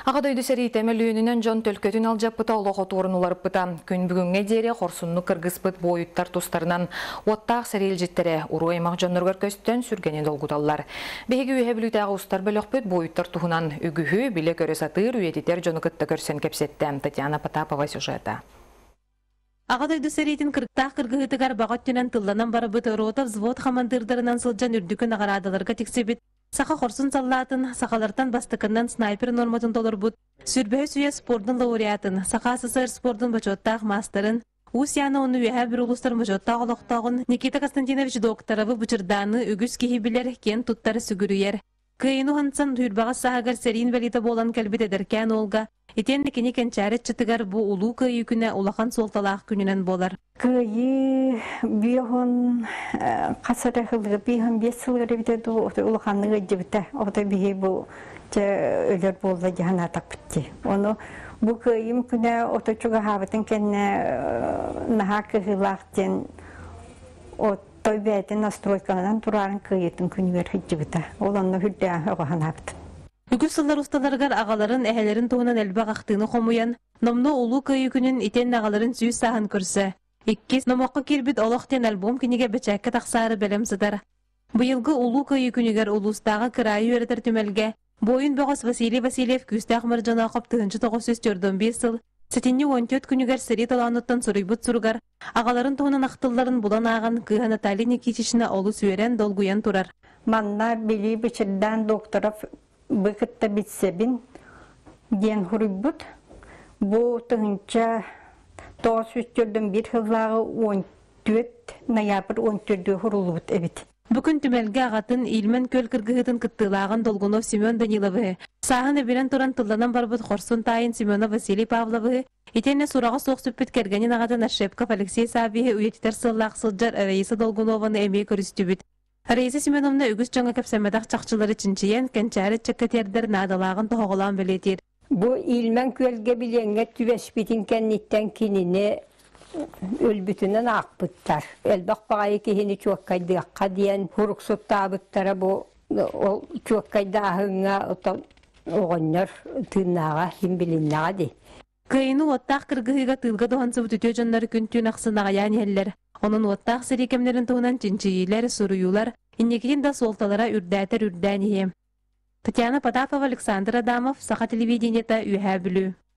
Ағадойды сәрейті лүйінінен жон төлкөтін алжаппыта олығы туырын оларыппыта. Күн бүгінге дере қорсынны кыргызпыт бойыттар тустарынан оттақ сәрел жеттері ұру аймақ жоннырғар көстен сүргені долгудалар. Беге үйе білітағы ұстар бөліқпыт бойыттар туғынан үгіхі біле көрі сатыр үйететер жоны күтті көрсен кепсетті. Татьяна Потапова сюжеті. Ағадойды сәрейтін кырықтақ кыргығытығар бағыттенен тылданан барыбыт рота взвод хамандырдарынан сылжан үрдікін ағарадаларға тексебет. Сақа қорсын саллатын, сақалартан бастықыннан снайпер норматын толыр бұд. Сүрбәй сүйе спордың лауреатын, сақа СССР спордың бачоттақ мастарын, Усяна оны үйәе бір ұлыстар бачоттақ олықтағын Никита Константинович докторовы бұчырданы үгіз кейбілер кен туттары сүгірүйер. Кыйыну хансан түрбағыз сағығар сәрин вәлиті болан кәлбет әдіркән олға. Етен некені кәнчәрет чытығар бұ ұлу күйі күні улахан солталақ күнінен болар. Күйі бейхін қасыры қылығы бейхін 5 сылғыры бітеді улаханның өджібіті. Оғыда бейхі бұл өлер болды жағына атақ бітті. Оны бұл күйім күні оточуға хабытын кәні наға күйілақтен той бәйтін настройкалынан тұрарын күйетін күнігер хүджібіті. Оланны хүдді оған апты. Үгіз сыллар ұсталарғар ағаларын әхелерін туғынан әлбақ ақтыны қомуян, номны ұлу күйі күнін итен ағаларын сүйіз сағын көрсі. Иккес номаққа кербіт олықтен альбом кенеге бәчәккі тақсары бәлемсідар. Бұйылғы ұлу күйі күнігер ұлыстағы кірайы өретер түмелге, бойын бағыз Василий Васильев күстәқ мұржана қап 9-4-5 сыл, Сетенне 14 күнігер сәрет аланыттан сұрайбыт сұрғар, ағаларын туғынан ақтыларын бұлан аған кыға Наталья Никитична олы сүйерен долгуян тұрар. Манна білі бүчірден докторов бұқытта бітсебін ден хұрайбыт. Бұл тұғынша 9-3-4-den bir hızlağı 14 ноябрь 14-de hurulubut evet. Бүгін түмәлге ағатын илмен көл кіргігітін күттілағын Долгунов Семен Даниловы, сағын әбірен тұран тылданан барбыт Хорсун тайын Семенов Василий Павловы, етене сұраға соқ сүппет кергенен ағатын Ашепков Алексей Сабиhe үйетітер сыллақ сылджар Раиса Долгунованы әмей көрістібіт. Раиса Семеновна үгіз жаңа кәпсәмәдақ чақчылары чинчиен кәнчәрі чәккетердер надалағын тоғылан білетер. Bu ilmen kölge bilenge tüvesbitin kenitten kinini ölbütünden akbıttar. Elbak bağayı kihini çok kaydıyakka diyen huruk suttabıttara bu çok kaydahına oğanlar tığınağa him bilinnağa de. Kıyını ottaq kırgıhıga tılga doğansı bütütü canları küntüğün ақсынаға yani heller. Onun ottaq sirikemlerin tuğunan cinçiyiler, suruyular, inneketin da soltalara ürdәтер үрдәние. Татьяна Потапова, Александр Адамов, Саха телевидениета үйә білу.